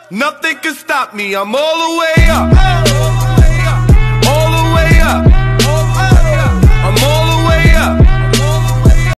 Nothing can stop me, I'm all the way up.